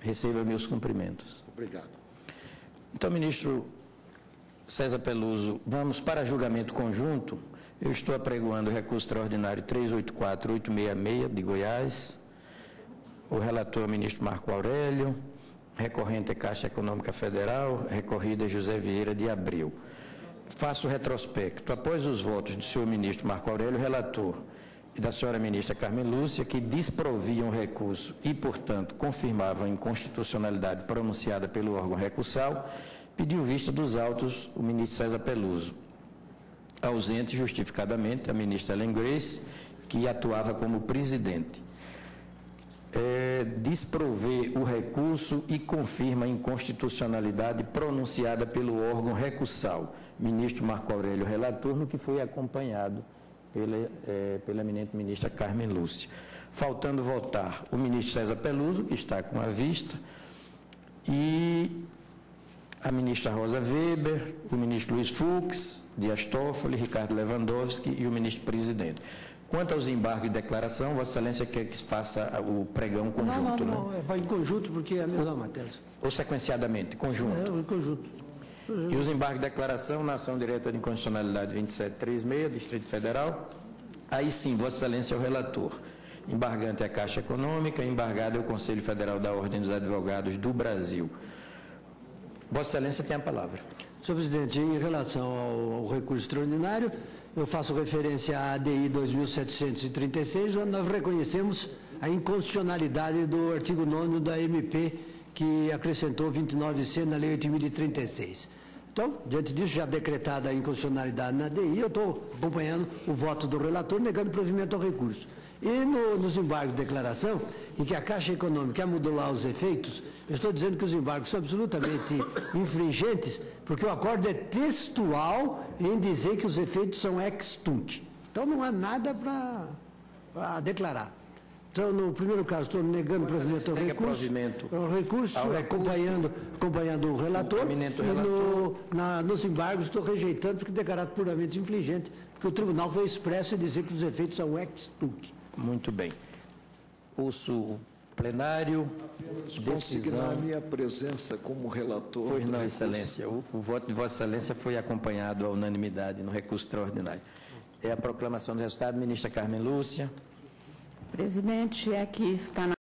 Receba meus cumprimentos. Obrigado. Então, ministro César Peluso, vamos para julgamento conjunto. Eu estou apregoando o recurso extraordinário 384-866 de Goiás. O relator é o ministro Marco Aurélio. Recorrente é Caixa Econômica Federal. Recorrida é José Vieira de Abreu. Faço o retrospecto. Após os votos do senhor ministro Marco Aurélio, relator, e da senhora ministra Carmen Lúcia, que desproviam o recurso e, portanto, confirmavam a inconstitucionalidade pronunciada pelo órgão recursal, pediu vista dos autos o ministro César Peluso. Ausente, justificadamente, a ministra Ellen Grace, que atuava como presidente. Desprover o recurso e confirma a inconstitucionalidade pronunciada pelo órgão recursal. Ministro Marco Aurélio, relator, no que foi acompanhado pela eminente ministra Carmen Lúcia. Faltando votar o ministro César Peluso, que está com a vista, e a ministra Rosa Weber, o ministro Luiz Fux, Dias Toffoli, Ricardo Lewandowski e o ministro-presidente. Quanto aos embargos de declaração, Vossa Excelência quer que se faça o pregão conjunto, não, vai em conjunto, porque é a mesma matéria. Ou sequenciadamente, conjunto? Em conjunto. E os embargos de declaração na ação direta de inconstitucionalidade 2736, Distrito Federal. Aí sim, Vossa Excelência é o relator. Embargante é a Caixa Econômica, embargado é o Conselho Federal da Ordem dos Advogados do Brasil. Vossa Excelência tem a palavra. Senhor presidente, em relação ao recurso extraordinário, eu faço referência à ADI 2736, onde nós reconhecemos a inconstitucionalidade do artigo 9º da MP, que acrescentou 29C na Lei 8.036. Então, diante disso, já decretada a inconstitucionalidade na ADI, eu estou acompanhando o voto do relator, negando provimento ao recurso. E nos embargos de declaração, em que a Caixa Econômica quer modular os efeitos, eu estou dizendo que os embargos são absolutamente infringentes, porque o acordo é textual em dizer que os efeitos são ex tunc. Então, não há nada para declarar. Então, no primeiro caso, estou negando provimento ao recurso, acompanhando o relator, e nos embargos estou rejeitando, porque declarado puramente infringente, porque o tribunal foi expresso em dizer que os efeitos são ex tunc. Muito bem. Ouço plenário, decisão... Consignar minha presença como relator. Pois não, Excelência. O voto de Vossa Excelência foi acompanhado à unanimidade no recurso extraordinário. É a proclamação do resultado, ministra Carmen Lúcia. Presidente, aqui está na